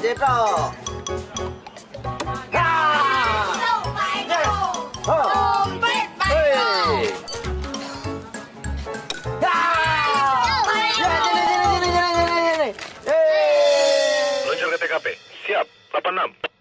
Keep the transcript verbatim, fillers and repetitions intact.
Cetok. Dompet baru. Hey! Luncur ke T K P. Siap. delapan enam.